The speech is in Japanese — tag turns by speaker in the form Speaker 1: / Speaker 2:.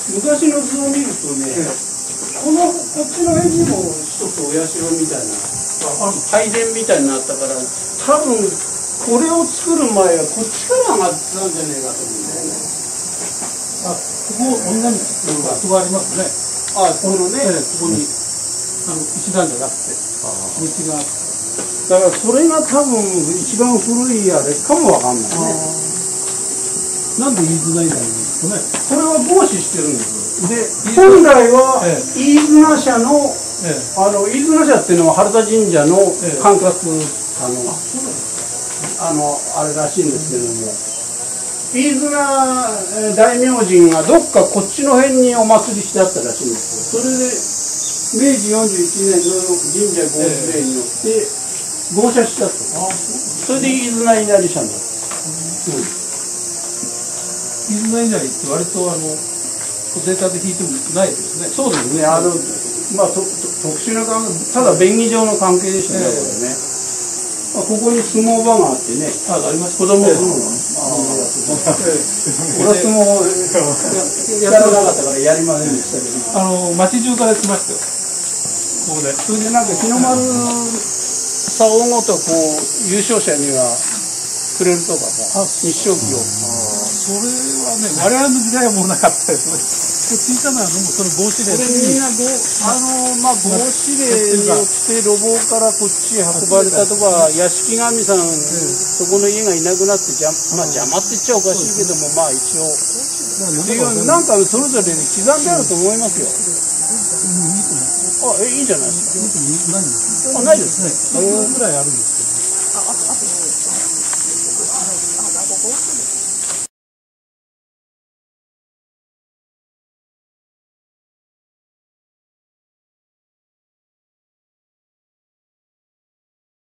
Speaker 1: 昔の図を見るとね、こっちの辺にも一つお社みたいな、拝殿みたいになったから、多分これを作る前はこっちから上がってたんじゃねえかと思うんだよね。
Speaker 2: あ、ここ女にあそこありますね。
Speaker 1: あ、このね、
Speaker 2: ここに石段じゃなくて道があって。
Speaker 1: だからそれが多分一番古いあれかもわかんないね。
Speaker 2: なんで飯綱稲荷なんですかね。
Speaker 1: これは防止してるんです。で、本来は飯綱社の、飯綱社っていうのは原田神社の管轄さの、あれらしいんですけども、飯綱大明神がどっかこっちの辺にお祭りしてあったらしいんですよ。それで明治41年の神社合祀令によって合社したと。それで飯綱稲荷社になった。
Speaker 2: 飯綱稲荷って割と固定化で引いてもないですね。
Speaker 1: そうですね。まあ特殊なただ便宜上の関係でしたね。これね。まあここに相撲場があってね。
Speaker 2: ありました。
Speaker 1: 子供相撲が。俺は相撲やらなかったからやりませんでしたけど。
Speaker 2: 町中から来ましたよ。ここで。
Speaker 1: それでなんか日の丸竿ごとこう優勝者にはくれるとかさ、日照旗を。
Speaker 2: それはね、我々の時代はもうなかったですね。小さなのもその合祀令
Speaker 1: これみんなまあ合祀令によって路傍からこっちへ運ばれたとか、屋敷神さん、そこの家がいなくなってまあ邪魔って言っちゃおかしいけども、まあ一応なんかそれぞれ刻んであると思いますよ。いいじゃないですか。ないですね。
Speaker 2: 10分ぐらいあるんです。